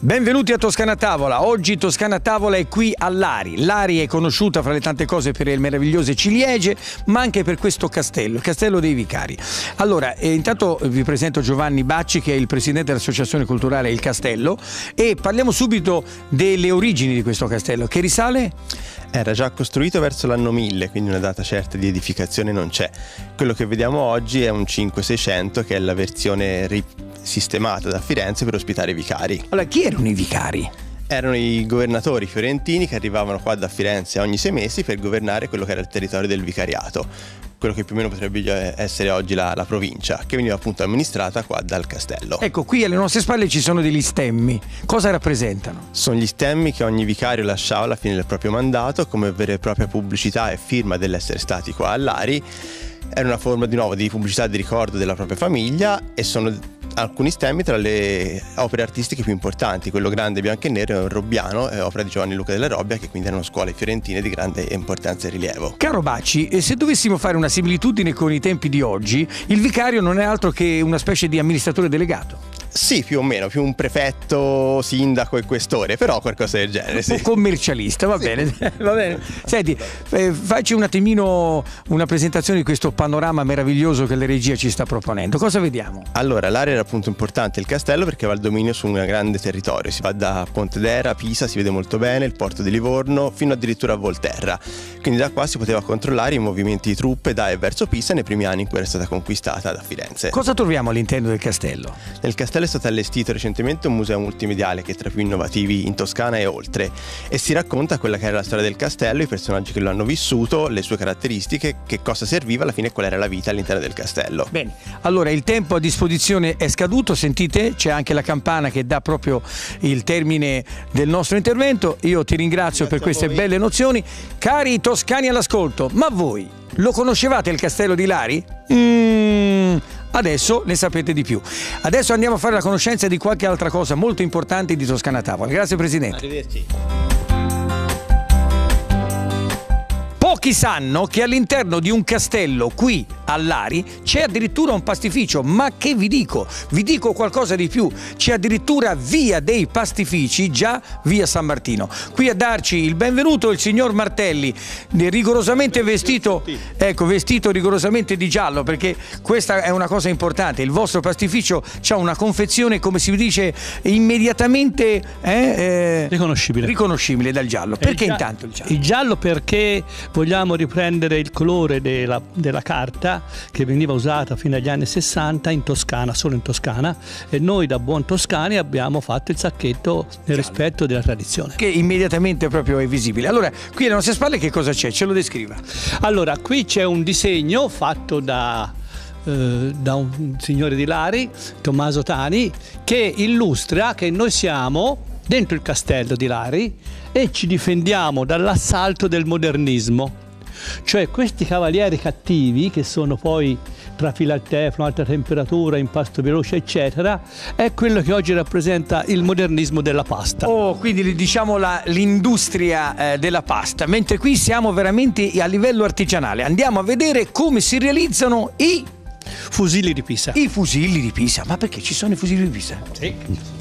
Benvenuti a Toscana a Tavola. Oggi Toscana a Tavola è qui a Lari. Lari è conosciuta fra le tante cose per le meravigliose ciliegie, ma anche per questo castello, il Castello dei Vicari. Allora, intanto vi presento Giovanni Bacci, che è il presidente dell'Associazione Culturale Il Castello, e parliamo subito delle origini di questo castello, che risale? Era già costruito verso l'anno 1000, quindi una data certa di edificazione non c'è. Quello che vediamo oggi è un 5-600, che è la versione risistemata da Firenze per ospitare i vicari. Allora, chi erano i vicari? Erano i governatori fiorentini che arrivavano qua da Firenze ogni 6 mesi per governare quello che era il territorio del vicariato, quello che più o meno potrebbe essere oggi la provincia, che veniva appunto amministrata qua dal castello. Ecco, qui alle nostre spalle ci sono degli stemmi. Cosa rappresentano? Sono gli stemmi che ogni vicario lasciava alla fine del proprio mandato come vera e propria pubblicità e firma dell'essere stati qua a Lari. Era una forma di nuovo di pubblicità di ricordo della propria famiglia, e sono alcuni stemmi tra le opere artistiche più importanti. Quello grande bianco e nero è un Robbiano, è opera di Giovanni Luca della Robbia, che quindi erano scuole fiorentine di grande importanza e rilievo. Caro Bacci, se dovessimo fare una similitudine con i tempi di oggi, il vicario non è altro che una specie di amministratore delegato. Sì, più o meno, più un prefetto, sindaco e questore, però qualcosa del genere, sì. Un commercialista, va bene, va bene. Senti, facci un attimino una presentazione di questo panorama meraviglioso che la regia ci sta proponendo. Cosa vediamo? Allora, l'area era appunto importante il castello perché aveva il dominio su un grande territorio. Si va da Pontedera, Pisa, si vede molto bene, il porto di Livorno, fino addirittura a Volterra. Quindi da qua si poteva controllare i movimenti di truppe da e verso Pisa nei primi anni in cui era stata conquistata da Firenze. Cosa troviamo all'interno del castello? Nel castello è stato allestito recentemente un museo multimediale che è tra i più innovativi in Toscana e oltre, e si racconta quella che era la storia del castello, i personaggi che lo hanno vissuto, le sue caratteristiche, che cosa serviva alla fine e qual era la vita all'interno del castello. Bene, allora il tempo a disposizione è scaduto, sentite, c'è anche la campana che dà proprio il termine del nostro intervento. Io ti ringrazio per queste belle nozioni. Cari toscani all'ascolto, ma voi lo conoscevate il castello di Lari? Adesso ne sapete di più. Adesso andiamo a fare la conoscenza di qualche altra cosa molto importante di Toscana a Tavola. Grazie Presidente. Arrivederci. Pochi sanno che all'interno di un castello qui a Lari c'è addirittura un pastificio, ma che vi dico qualcosa di più, c'è addirittura via dei pastifici, già via San Martino. Qui a darci il benvenuto il signor Martelli, rigorosamente vestito, ecco, vestito rigorosamente di giallo, perché questa è una cosa importante. Il vostro pastificio ha una confezione, come si dice, immediatamente riconoscibile dal giallo. Perché intanto il giallo? Il giallo perché vogliamo riprendere il colore della carta che veniva usata fino agli anni 60 in Toscana, solo in Toscana, e noi da buon toscani abbiamo fatto il sacchetto nel rispetto della tradizione. Che immediatamente proprio è visibile. Allora, qui alle nostre spalle che cosa c'è? Ce lo descriva. Allora, qui c'è un disegno fatto da un signore di Lari, Tommaso Tani, che illustra che noi siamo dentro il castello di Lari e ci difendiamo dall'assalto del modernismo. Cioè questi cavalieri cattivi, che sono poi trafila al teflon, alta temperatura, impasto veloce eccetera, è quello che oggi rappresenta il modernismo della pasta. Oh, quindi diciamo l'industria della pasta, mentre qui siamo veramente a livello artigianale. Andiamo a vedere come si realizzano i fusilli di Pisa. I fusilli di Pisa, ma perché ci sono i fusilli di Pisa? Sì.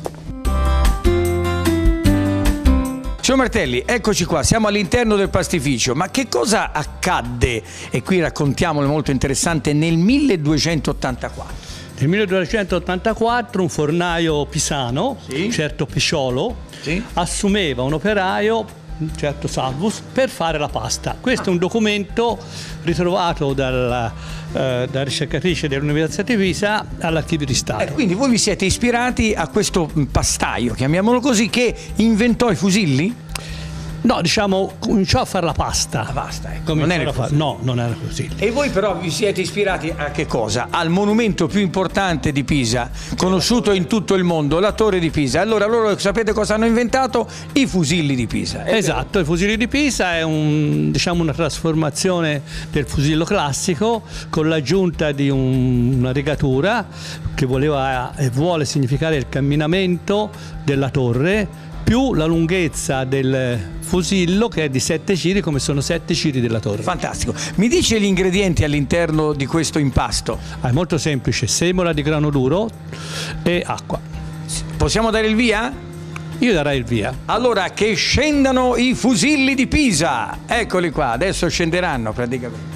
Signor Martelli, eccoci qua, siamo all'interno del pastificio, ma che cosa accadde, e qui raccontiamolo, molto interessante, nel 1284? Nel 1284 un fornaio pisano, sì, certo Pisciolo, sì, assumeva un operaio, un certo Salvus, per fare la pasta. Questo è un documento ritrovato dalla ricercatrice dell'Università di Pisa all'Archivio di Stato. Quindi voi vi siete ispirati a questo pastaio, chiamiamolo così, che inventò i fusilli? No, diciamo, cominciò a fare la pasta. La pasta, ecco. Non era no, non era così. E voi però vi siete ispirati a che cosa? Al monumento più importante di Pisa, conosciuto in tutto il mondo, la Torre di Pisa. Allora loro sapete cosa hanno inventato? I fusilli di Pisa. Esatto, i fusilli di Pisa è una trasformazione del fusillo classico con l'aggiunta di una rigatura che voleva e vuole significare il camminamento della torre, più la lunghezza del fusillo, che è di 7 giri, come sono 7 giri della torre. Fantastico. Mi dice gli ingredienti all'interno di questo impasto? È molto semplice: semola di grano duro e acqua. Possiamo dare il via? Io darei il via. Allora, che scendano i fusilli di Pisa. Eccoli qua, adesso scenderanno praticamente.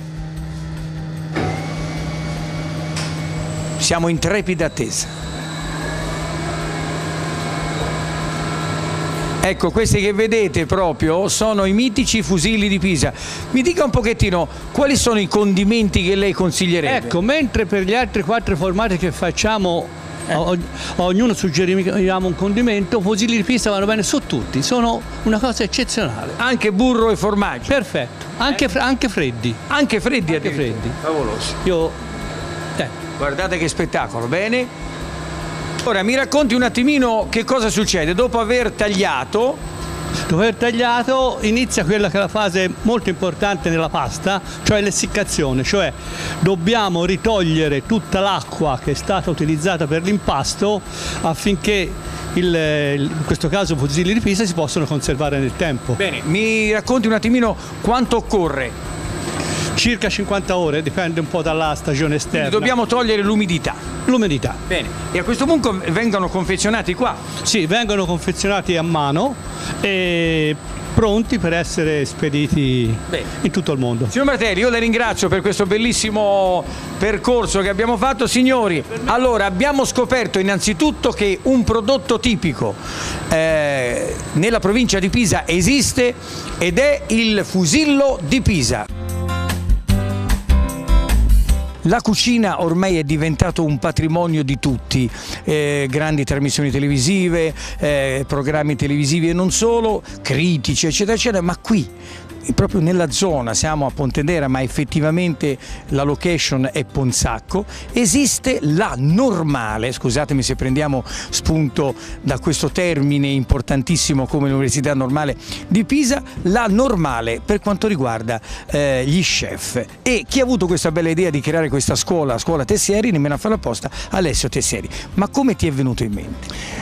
Siamo in trepida attesa. Ecco, questi che vedete proprio sono i mitici fusilli di Pisa. Mi dica un pochettino quali sono i condimenti che lei consiglierebbe. Ecco, mentre per gli altri 4 formati che facciamo ognuno suggeriamo un condimento, fusilli di Pisa vanno bene su tutti, sono una cosa eccezionale. Anche burro e formaggio. Perfetto, anche freddi. Anche freddi, Anche freddi. Favolosi. Io Guardate che spettacolo, bene? Ora mi racconti un attimino che cosa succede dopo aver tagliato. Dopo aver tagliato inizia quella che è la fase molto importante nella pasta, cioè l'essiccazione, cioè dobbiamo ritogliere tutta l'acqua che è stata utilizzata per l'impasto affinché in questo caso fusilli di Pisa si possono conservare nel tempo. Bene, mi racconti un attimino quanto occorre? Circa 50 ore, dipende un po' dalla stagione esterna. Quindi dobbiamo togliere l'umidità. L'umidità. Bene, e a questo punto vengono confezionati qua? Sì, vengono confezionati a mano e pronti per essere spediti in tutto il mondo. Signor Martelli, io le ringrazio per questo bellissimo percorso che abbiamo fatto. Signori, allora abbiamo scoperto innanzitutto che un prodotto tipico nella provincia di Pisa esiste ed è il fusillo di Pisa. La cucina ormai è diventato un patrimonio di tutti, grandi trasmissioni televisive, programmi televisivi e non solo, critici eccetera eccetera, ma qui proprio nella zona, siamo a Pontedera ma effettivamente la location è Ponzacco, esiste la Normale, scusatemi se prendiamo spunto da questo termine importantissimo come l'Università Normale di Pisa, la Normale per quanto riguarda gli chef. E chi ha avuto questa bella idea di creare questa scuola Tessieri, nemmeno a farla apposta, Alessio Tessieri. Ma come ti è venuto in mente?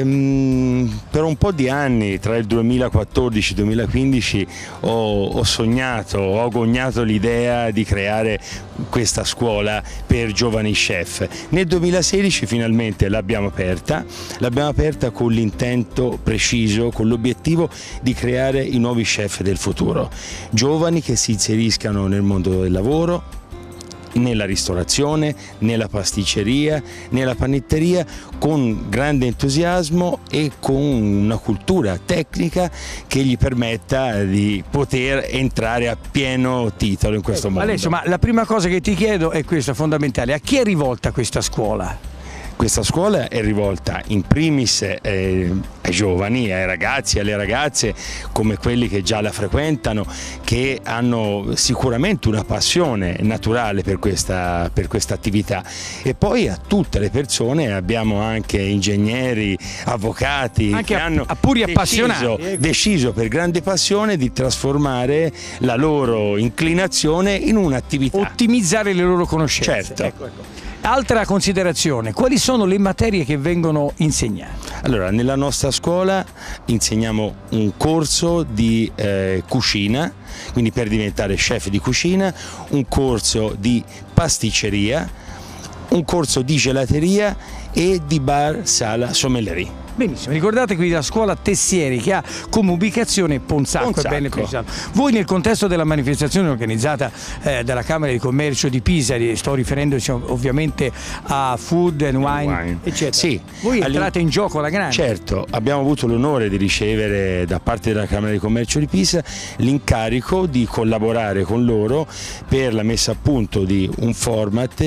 Per un po' di anni, tra il 2014 e il 2015, ho sognato, ho agognato l'idea di creare questa scuola per giovani chef. Nel 2016 finalmente l'abbiamo aperta con l'intento preciso, con l'obiettivo di creare i nuovi chef del futuro, giovani che si inseriscano nel mondo del lavoro, nella ristorazione, nella pasticceria, nella panetteria, con grande entusiasmo e con una cultura tecnica che gli permetta di poter entrare a pieno titolo in questo mondo. Alessio, ma la prima cosa che ti chiedo è questa, fondamentale: a chi è rivolta questa scuola? Questa scuola è rivolta in primis ai giovani, ai ragazzi, alle ragazze come quelli che già la frequentano, che hanno sicuramente una passione naturale per questa attività, e poi a tutte le persone. Abbiamo anche ingegneri, avvocati anche che hanno puri appassionati, deciso per grande passione di trasformare la loro inclinazione in un'attività. Ottimizzare le loro conoscenze. Certo. Ecco. Altra considerazione, quali sono le materie che vengono insegnate? Allora, nella nostra scuola insegniamo un corso di cucina, quindi per diventare chef di cucina, un corso di pasticceria, un corso di gelateria e di bar, sala, sommellerie. Benissimo, ricordate qui la scuola Tessieri che ha come ubicazione Ponzacco. È bene precisato. Voi nel contesto della manifestazione organizzata dalla Camera di Commercio di Pisa, sto riferendoci ovviamente a Food and Wine, eccetera. Sì, voi entrate in gioco alla grande. Certo, abbiamo avuto l'onore di ricevere da parte della Camera di Commercio di Pisa l'incarico di collaborare con loro per la messa a punto di un format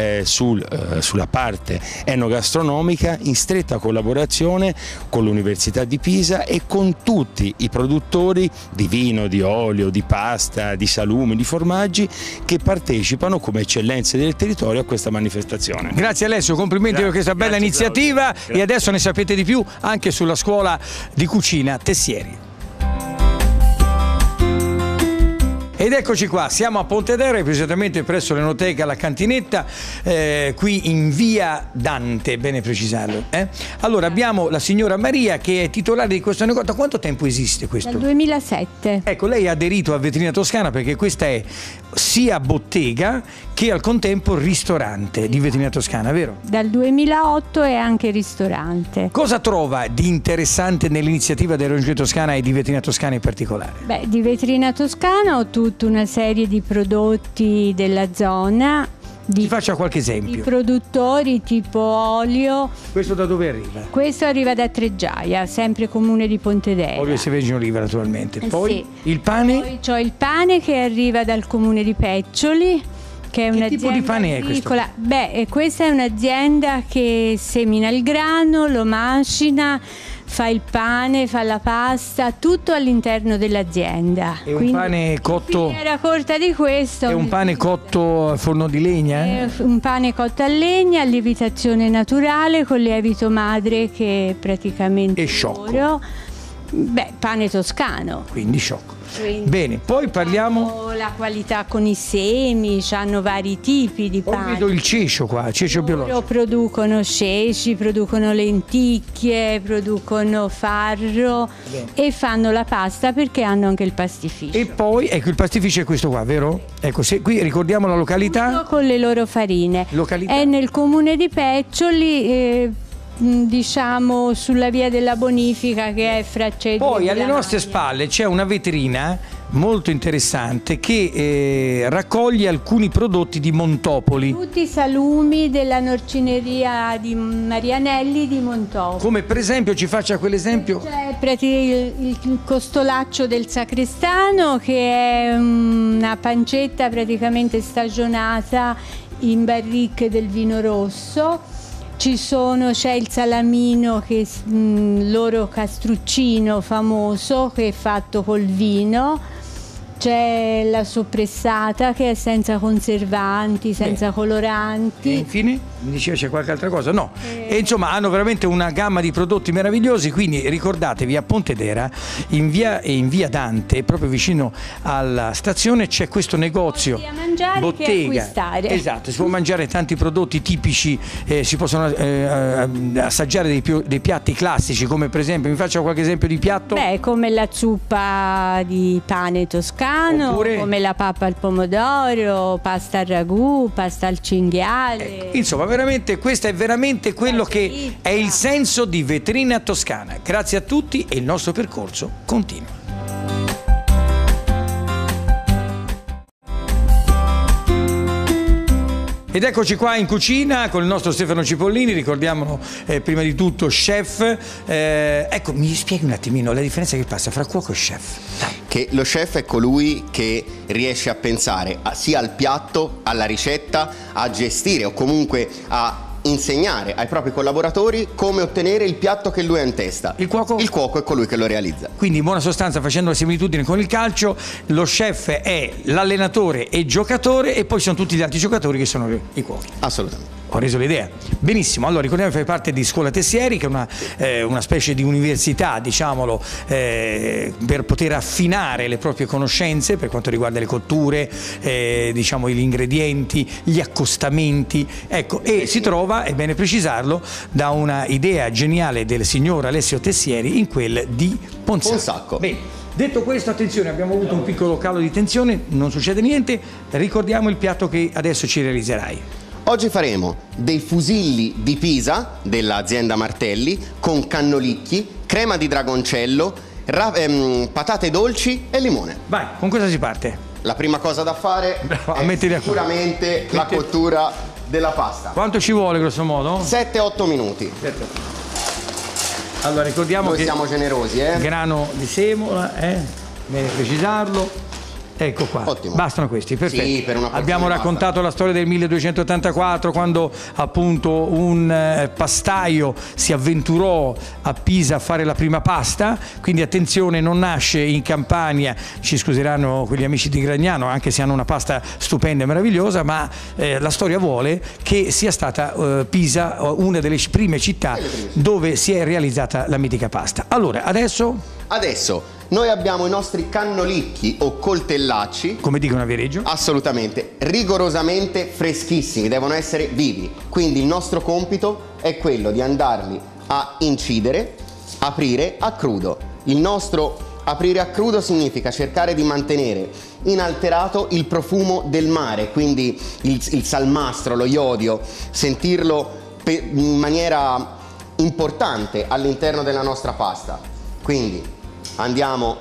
sulla parte enogastronomica in stretta collaborazione con l'Università di Pisa e con tutti i produttori di vino, di olio, di pasta, di salumi, di formaggi che partecipano come eccellenze del territorio a questa manifestazione. Grazie Alessio, complimenti per questa bella iniziativa e adesso ne sapete di più anche sulla scuola di cucina Tessieri. Ed eccoci qua, siamo a Pontedera, precisamente presso l'Enoteca La Cantinetta, qui in via Dante, bene precisarlo. Allora abbiamo la signora Maria che è titolare di questo negozio. Da quanto tempo esiste questo? Dal 2007. Ecco, lei ha aderito a Vetrina Toscana perché questa è sia bottega che al contempo ristorante di Vetrina Toscana, vero? Dal 2008 è anche ristorante. Cosa trova di interessante nell'iniziativa dell'Orangeria Toscana e di Vetrina Toscana in particolare? Beh, di Vetrina Toscana ho tutta una serie di prodotti della zona. Ci faccia qualche Di esempio. produttori tipo olio. Questo da dove arriva? Questo arriva da Treggiaia, sempre comune di Pontedera. Olio e Vergine Oliva naturalmente. Poi Sì. il pane? Poi c'ho il pane che arriva dal comune di Peccioli, che è un'azienda tipo di pane è questo? agricola. Beh, questa è un'azienda che semina il grano, lo macina, fa il pane, fa la pasta, tutto all'interno dell'azienda. È un pane cotto? Era corta di questo. È un pane cotto al forno di legna? È un pane cotto a legna, a lievitazione naturale con lievito madre che è praticamente E sciocco. oro. Beh, pane toscano. Quindi sciocco. Quindi Bene, poi parliamo. hanno la qualità con i semi, hanno vari tipi di Poi pane. vedo il cecio qua, cecio Loro biologico. producono ceci, producono lenticchie, producono farro e fanno la pasta perché hanno anche il pastificio. E poi, ecco, il pastificio è questo qua, vero? Ecco, se qui ricordiamo la località. Tutto con le loro farine. Località? È nel comune di Peccioli, diciamo sulla via della Bonifica, che è fra Cedro Poi e alle Villa nostre Magna. spalle c'è una vetrina molto interessante che raccoglie alcuni prodotti di Montopoli, Tutti i salumi della norcineria di Marianelli di Montopoli. come per esempio, ci faccia quell'esempio. C'è il costolaccio del sacrestano, che è una pancetta praticamente stagionata in barrique del vino rosso. C'è il salamino, che loro castruccino famoso, che è fatto col vino. C'è la soppressata, che è senza conservanti, senza E coloranti. infine, mi diceva c'è qualche altra cosa? No. E insomma hanno veramente una gamma di prodotti meravigliosi, quindi ricordatevi a Pontedera, in via Dante, proprio vicino alla stazione, c'è questo negozio, Sia mangiare che bottega. acquistare. Esatto, si può mangiare tanti prodotti tipici, si possono assaggiare dei piatti classici, come per esempio, mi faccia qualche esempio di piatto? Beh, come la zuppa di pane toscano, Oppure- come la pappa al pomodoro, pasta al ragù, pasta al cinghiale. Insomma, veramente questo è veramente quello che pizza. è il senso di Vetrina Toscana. Grazie a tutti e il nostro percorso continua. Ed eccoci qua in cucina con il nostro Stefano Cipollini, ricordiamolo prima di tutto chef. Ecco, mi spieghi un attimino la differenza che passa fra cuoco e chef. Dai. Che lo chef è colui che riesce a pensare sia al piatto, alla ricetta, a gestire o comunque a insegnare ai propri collaboratori come ottenere il piatto che lui ha in testa. Il cuoco? Il cuoco è colui che lo realizza. Quindi in buona sostanza, facendo la similitudine con il calcio, lo chef è l'allenatore e giocatore e poi sono tutti gli altri giocatori che sono i cuochi. Assolutamente. Ho reso l'idea. Benissimo, allora ricordiamo che fai parte di Scuola Tessieri, che è una specie di università, diciamolo, per poter affinare le proprie conoscenze per quanto riguarda le cotture, diciamo gli ingredienti, gli accostamenti, ecco, e si trova, è bene precisarlo, da una idea geniale del signor Alessio Tessieri in quel di Ponsacco. Ponsacco. Bene. Detto questo, attenzione, abbiamo avuto un piccolo calo di tensione, non succede niente, ricordiamo il piatto che adesso ci realizerai. Oggi faremo dei fusilli di Pisa dell'azienda Martelli con cannolicchi, crema di dragoncello, patate dolci e limone. Vai, con cosa si parte? La prima cosa da fare Bravo, è mettili a- sicuramente la cottura della pasta. Quanto ci vuole grosso modo? 7-8 minuti. Allora ricordiamo Noi che siamo generosi, grano di semola, bene precisarlo. Ecco qua, Ottimo. bastano questi, perfetto. Sì, per una porzione Abbiamo basta. raccontato la storia del 1284, quando appunto un pastaio si avventurò a Pisa a fare la prima pasta, quindi attenzione, non nasce in Campania, ci scuseranno quegli amici di Gragnano, anche se hanno una pasta stupenda e meravigliosa, ma la storia vuole che sia stata Pisa una delle prime città dove si è realizzata la mitica pasta. Allora, adesso... Adesso noi abbiamo i nostri cannolicchi o coltellacci, come dicono a Viareggio. assolutamente, rigorosamente freschissimi, devono essere vivi. Quindi il nostro compito è quello di andarli a incidere, aprire a crudo. Il nostro aprire a crudo significa cercare di mantenere inalterato il profumo del mare, quindi il salmastro, lo iodio, sentirlo in maniera importante all'interno della nostra pasta. Quindi andiamo.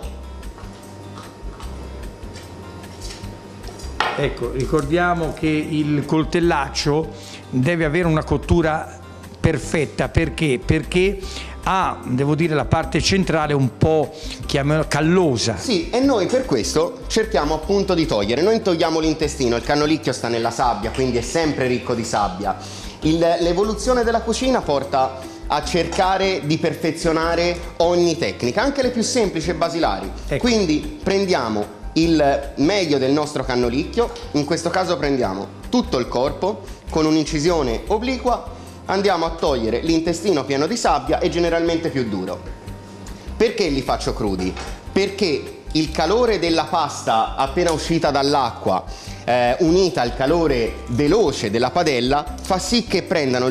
Ecco, ricordiamo che il coltellaccio deve avere una cottura perfetta, perché ha, devo dire, la parte centrale un po', chiamiamola, callosa. Sì, e noi per questo cerchiamo appunto di togliere. Noi togliamo l'intestino, il cannolicchio sta nella sabbia, quindi è sempre ricco di sabbia. L'evoluzione della cucina porta a cercare di perfezionare ogni tecnica, anche le più semplici e basilari. Ecco. Quindi prendiamo il meglio del nostro cannolicchio, in questo caso prendiamo tutto il corpo, con un'incisione obliqua andiamo a togliere l'intestino pieno di sabbia e generalmente più duro. Perché li faccio crudi? Perché il calore della pasta appena uscita dall'acqua, unita al calore veloce della padella, fa sì che prendano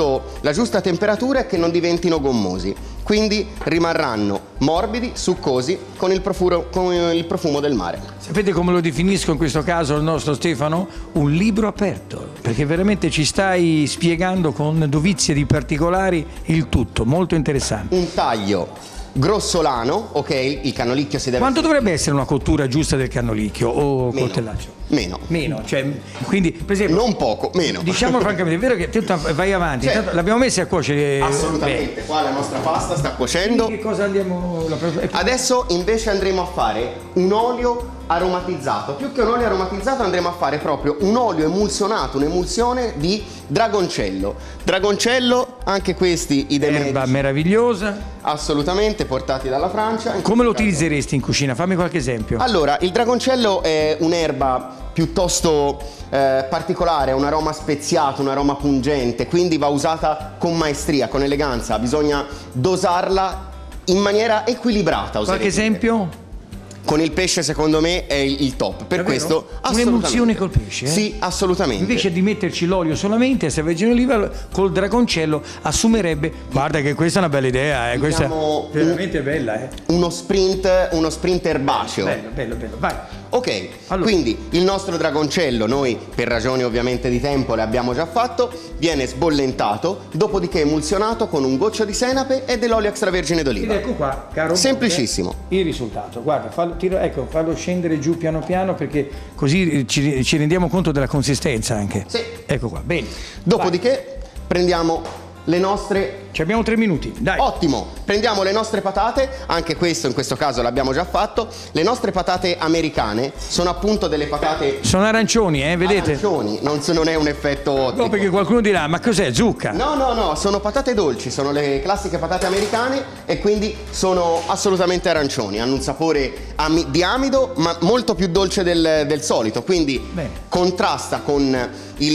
la giusta temperatura e che non diventino gommosi. Quindi rimarranno morbidi, succosi, con il profumo del mare. Sapete come lo definisco in questo caso il nostro Stefano? Un libro aperto, perché veramente ci stai spiegando con dovizie di particolari il tutto, molto interessante. Un taglio grossolano, ok, il cannolicchio si deve... Quanto dovrebbe essere una cottura giusta del cannolicchio o coltellaccio? Meno, cioè, quindi per esempio... Non poco, meno. Diciamo francamente, è vero che tu vai avanti, Certo. intanto l'abbiamo messa a cuocere... Assolutamente, qua la nostra pasta sta cuocendo. Che cosa andiamo... Adesso invece andremo a fare un olio aromatizzato. Più che un olio aromatizzato andremo a fare proprio un olio emulsionato, un'emulsione di dragoncello. Dragoncello, anche questi idee Erba meravigliosa. assolutamente, portati dalla Francia. Come lo utilizzeresti in cucina? Fammi qualche esempio. Allora, il dragoncello è un'erba piuttosto particolare, un aroma speziato, un aroma pungente, quindi va usata con maestria, con eleganza, bisogna dosarla in maniera equilibrata. Qualche esempio? Con il pesce secondo me è il top, per questo un'emulsione col pesce? Sì, assolutamente. Invece di metterci l'olio solamente, extravergine d'oliva, col dragoncello assumerebbe, guarda che questa è una bella idea, questa è veramente bella. Uno sprint erbaceo. Bello, vai. Ok, allora. Quindi il nostro dragoncello, noi per ragioni ovviamente di tempo le abbiamo già fatto, viene sbollentato, dopodiché emulsionato con un goccio di senape e dell'olio extravergine d'oliva. Ed ecco qua, caro semplicissimo. Il risultato, guarda, fallo scendere giù piano piano, perché così ci rendiamo conto della consistenza anche. Sì. Ecco qua, bene. Dopodiché prendiamo le nostre... Ci abbiamo 3 minuti, dai. Ottimo, prendiamo le nostre patate, anche questo in questo caso l'abbiamo già fatto. Le nostre patate americane sono appunto delle patate... Sono arancioni, vedete? Arancioni, non è un effetto ottico. No, perché qualcuno dirà, ma cos'è, zucca? No, sono patate dolci, sono le classiche patate americane e quindi sono assolutamente arancioni. Hanno un sapore di amido, ma molto più dolce del solito, quindi contrasta con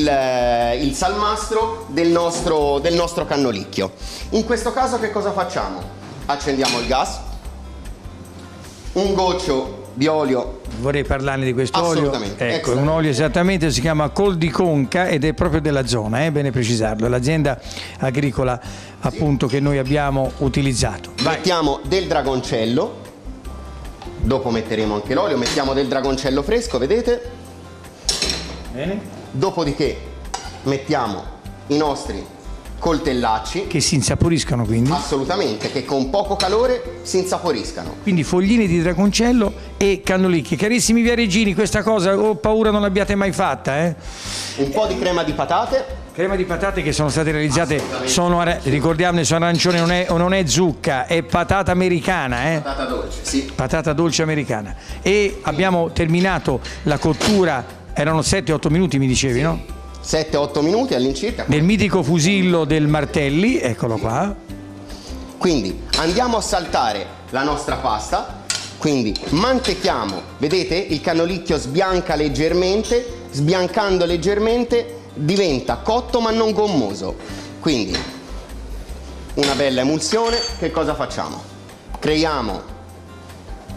il salmastro del nostro cannolicchio. In questo caso che cosa facciamo? Accendiamo il gas, un goccio di olio. Vorrei parlarne di questo olio. Assolutamente. Ecco, un olio esattamente, si chiama Col di Conca ed è proprio della zona, bene precisarlo, l'azienda agricola appunto che noi abbiamo utilizzato. Mettiamo del dragoncello, dopo metteremo anche l'olio, mettiamo del dragoncello fresco, vedete? Bene. Dopodiché mettiamo i nostri coltellacci. Che si insaporiscano quindi? Assolutamente, che con poco calore si insaporiscano. Quindi foglini di dragoncello e cannolicchi. Carissimi viareggini, questa cosa ho paura non l'abbiate mai fatta, Un po' di crema di patate. Crema di patate che sono state realizzate, ricordiamone, sono arancione, non è zucca, è patata americana. Patata dolce, sì. Patata dolce americana. E abbiamo terminato la cottura, erano 7-8 minuti mi dicevi, sì. No? 7-8 minuti all'incirca. Nel mitico fusillo del Martelli, eccolo qua. Quindi andiamo a saltare la nostra pasta, quindi mantechiamo, vedete il cannolicchio sbianca leggermente, sbiancando leggermente diventa cotto ma non gommoso. Quindi una bella emulsione, che cosa facciamo? Creiamo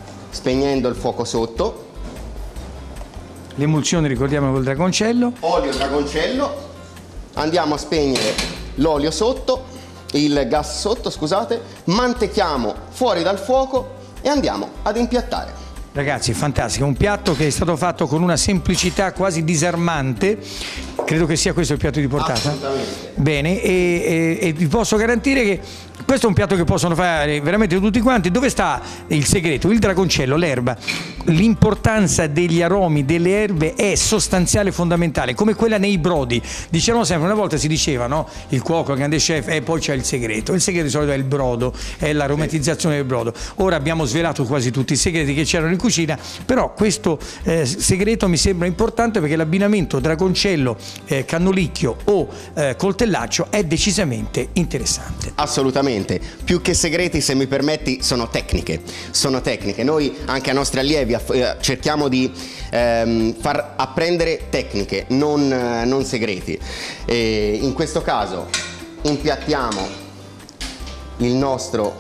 spegnendo il fuoco sotto. L'emulsione, ricordiamo, col dragoncello. Olio dragoncello. Andiamo a spegnere l'olio sotto, il gas sotto, scusate. Mantechiamo fuori dal fuoco e andiamo ad impiattare. Ragazzi, fantastico, un piatto che è stato fatto con una semplicità quasi disarmante. Credo che sia questo il piatto di portata. Assolutamente. Bene, e vi posso garantire che questo è un piatto che possono fare veramente tutti quanti. Dove sta il segreto? Il dragoncello, l'erba. L'importanza degli aromi, delle erbe è sostanziale, fondamentale, come quella nei brodi. Dicevano sempre, una volta si diceva, no? Il cuoco, il grande chef, e poi c'è il segreto. Il segreto di solito è il brodo, è l'aromatizzazione del brodo. Ora abbiamo svelato quasi tutti i segreti che c'erano in cucina, però questo segreto mi sembra importante, perché l'abbinamento dragoncello, cannolicchio o coltellaccio è decisamente interessante. Assolutamente, più che segreti, se mi permetti, sono tecniche. Noi anche ai nostri allievi cerchiamo di far apprendere tecniche, non segreti. E in questo caso impiattiamo il nostro.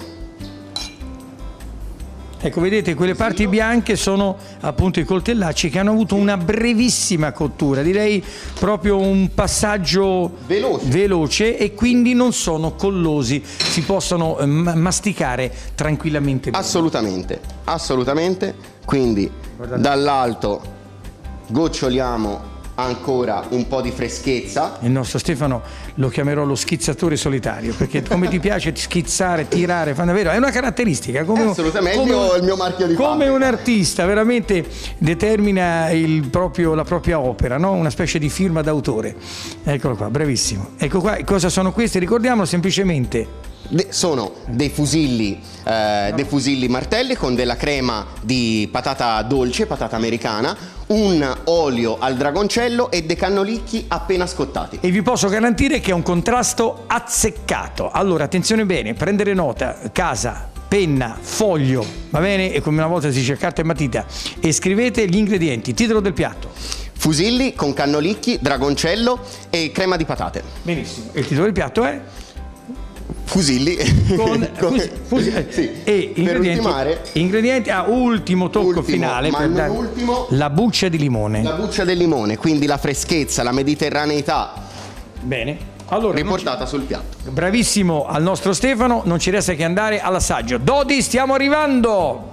Ecco, vedete, quelle parti bianche sono appunto i coltellacci che hanno avuto una brevissima cottura, direi proprio un passaggio veloce, e quindi non sono collosi, si possono masticare tranquillamente. Assolutamente. Quindi dall'alto goccioliamo ancora un po' di freschezza. Il nostro Stefano lo chiamerò lo schizzatore solitario, perché come ti piace schizzare, tirare, vero? È una caratteristica, Assolutamente, il mio marchio di come fabbrica. Un artista veramente determina la propria opera, no? Una specie di firma d'autore. Eccolo qua, bravissimo. Ecco qua, cosa sono questi? Ricordiamolo semplicemente. Sono dei fusilli martelli con della crema di patata dolce, patata americana, un olio al dragoncello e dei cannolicchi appena scottati. E vi posso garantire che è un contrasto azzeccato. Allora, attenzione bene, prendere nota, casa, penna, foglio, va bene? E come una volta si dice carta e matita, e scrivete gli ingredienti, titolo del piatto. Fusilli con cannolicchi, dragoncello e crema di patate. Benissimo. E il titolo del piatto è? Fusilli sì. E ingredienti ultimo tocco finale, ma non ultimo, la buccia di limone. La buccia del limone, quindi la freschezza, la mediterraneità. Bene. Allora, riportata sul piatto. Bravissimo al nostro Stefano, non ci resta che andare all'assaggio. Dodi, stiamo arrivando!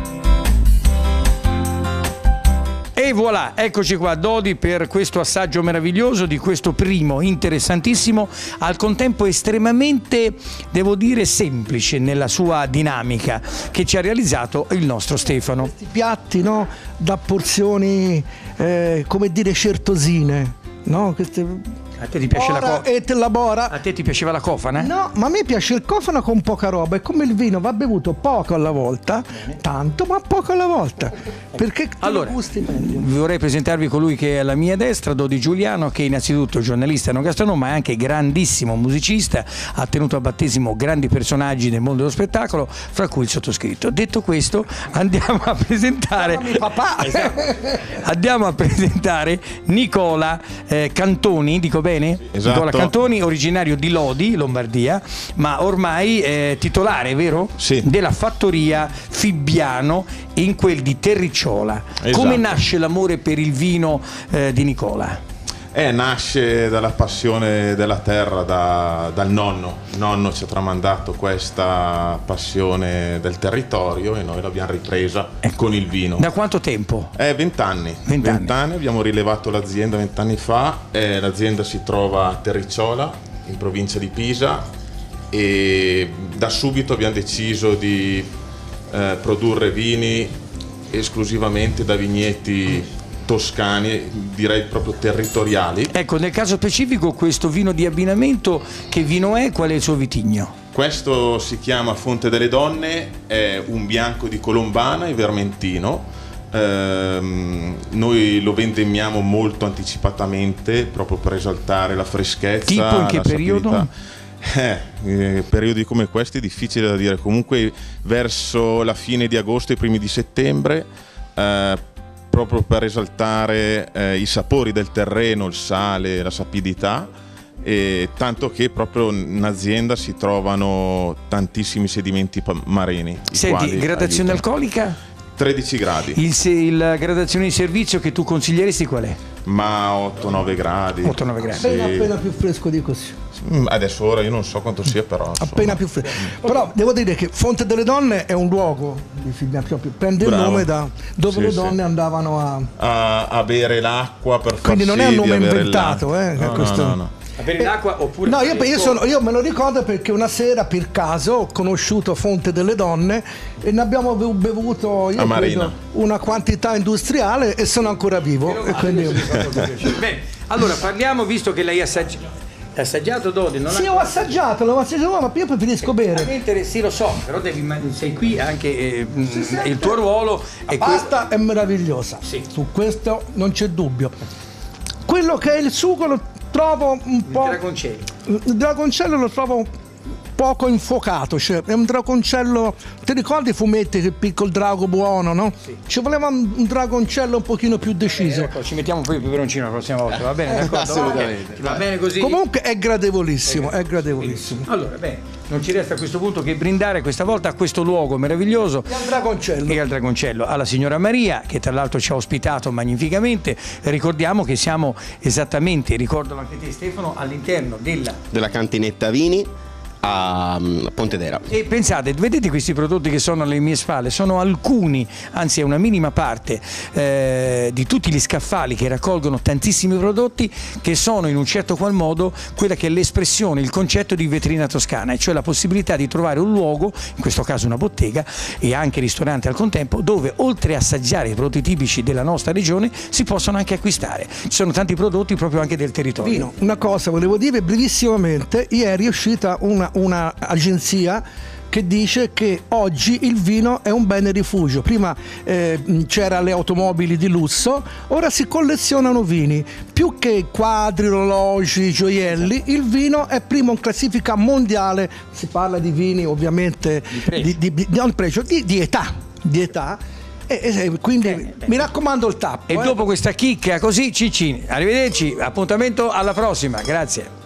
E voilà, eccoci qua, Dodi, per questo assaggio meraviglioso di questo primo, interessantissimo, al contempo estremamente, devo dire, semplice nella sua dinamica, che ci ha realizzato il nostro Stefano. Questi piatti, no, da porzioni, come dire, certosine, no? A te ti piace la bora? A te ti piaceva la cofana? No, ma a me piace il cofano con poca roba. È come il vino, va bevuto poco alla volta, tanto, ma poco alla volta. Perché allora, gusti meglio. Vorrei presentarvi colui che è alla mia destra, Dodi Giuliano, che è innanzitutto giornalista enogastronomo, ma è anche grandissimo musicista, ha tenuto a battesimo grandi personaggi del mondo dello spettacolo, fra cui il sottoscritto. Detto questo, andiamo a presentare papà. Esatto. Andiamo a presentare Nicola Cantoni, dico bene? Esatto. Nicola Cantoni, originario di Lodi, Lombardia, ma ormai titolare, vero? Sì. Della fattoria Fibbiano in quel di Terricciola. Esatto. Come nasce l'amore per il vino di Nicola? Nasce dalla passione della terra, dal nonno. Il nonno ci ha tramandato questa passione del territorio e noi l'abbiamo ripresa con il vino. Da quanto tempo? 20 anni. 20 anni. Abbiamo rilevato l'azienda 20 anni fa. L'azienda si trova a Terricciola, in provincia di Pisa, e da subito abbiamo deciso di produrre vini esclusivamente da vigneti toscani, direi proprio territoriali. Ecco, nel caso specifico questo vino di abbinamento, che vino è? Qual è il suo vitigno? Questo si chiama Fonte delle Donne, è un bianco di Colombana e Vermentino. Noi lo vendemmiamo molto anticipatamente proprio per esaltare la freschezza. Tipo in che periodo? Periodi come questi è difficile da dire, comunque verso la fine di agosto e i primi di settembre, proprio per esaltare i sapori del terreno, il sale, la sapidità, e tanto che proprio in azienda si trovano tantissimi sedimenti marini. Senti, gradazione alcolica? 13 gradi. La gradazione di servizio che tu consiglieresti qual è? Ma 8-9 gradi. 8-9 gradi. Sì. Appena più fresco di così. Adesso ora io non so quanto sia, però Appena più fresco. Però devo dire che Fonte delle Donne è un luogo di prende il nome da dove le donne andavano a bere l'acqua per far quindi non è un nome avere inventato, questo. no. A bere l'acqua oppure... No, io me lo ricordo perché una sera per caso ho conosciuto Fonte delle Donne e ne abbiamo bevuto a Marina una quantità industriale e sono ancora vivo. E quindi... Bene, allora parliamo, visto che lei ha assaggiato Dodi? Sì, ho assaggiato, ma io preferisco bere. Sì, lo so, però sei qui anche il tuo ruolo. La pasta è meravigliosa, sì. Su questo non c'è dubbio. Quello che è il sugo lo trovo un po'... Il dragoncello lo trovo poco infuocato, cioè è un dragoncello, ti ricordi i fumetti che picco il drago buono, no? Sì. Ci voleva un dragoncello un pochino più deciso. Ecco, ci mettiamo poi il peperoncino la prossima volta, va bene? Assolutamente. Va bene così? Comunque è gradevolissimo, è gradevolissimo. Allora, bene, non ci resta a questo punto che brindare questa volta a questo luogo meraviglioso E al dragoncello. E al dragoncello, alla signora Maria, che tra l'altro ci ha ospitato magnificamente. Ricordiamo che siamo esattamente, ricordalo anche te Stefano, all'interno della cantinetta vini a Pontedera. E pensate, vedete questi prodotti che sono alle mie spalle? Sono alcuni, anzi è una minima parte di tutti gli scaffali che raccolgono tantissimi prodotti che sono in un certo qual modo quella che è l'espressione, il concetto di vetrina toscana, e cioè la possibilità di trovare un luogo, in questo caso una bottega e anche ristorante al contempo, dove oltre a assaggiare i prodotti tipici della nostra regione si possono anche acquistare. Ci sono tanti prodotti proprio anche del territorio. Vino, una cosa volevo dire brevissimamente, ieri è uscita una agenzia che dice che oggi il vino è un bene rifugio. Prima c'era le automobili di lusso, ora si collezionano vini. Più che quadri, orologi, gioielli, il vino è primo in classifica mondiale. Si parla di vini ovviamente di età. E quindi mi raccomando il tappo. E dopo questa chicca così, Cicci, arrivederci, appuntamento alla prossima, grazie.